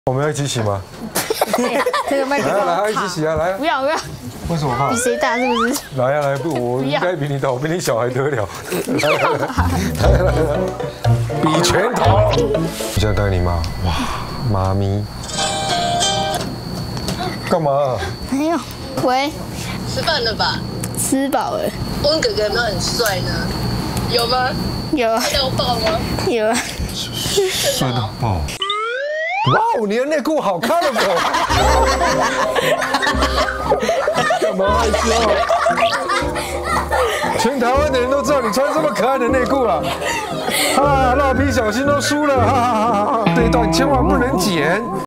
我们要一起洗吗？ 这个麦克风来，一起洗啊！来， 不要不要， 为什么怕？ 比谁大是不是？ 来呀来，不，我应该比你大，我比你小还得了？来，比拳头。你现在带你妈，哇，妈咪，干嘛？ 没有，喂， 吃饭了吧？ 吃饱了。 温哥哥有没有很帅呢？有吗？ 有啊， 要抱吗？ 有啊。 帅到爆！哇哦，你的内裤好看了不？干嘛害羞？全台湾的人都知道你穿这么可爱的内裤了。啊，蜡笔小新都输了，哈哈哈哈！这一段千万不能剪。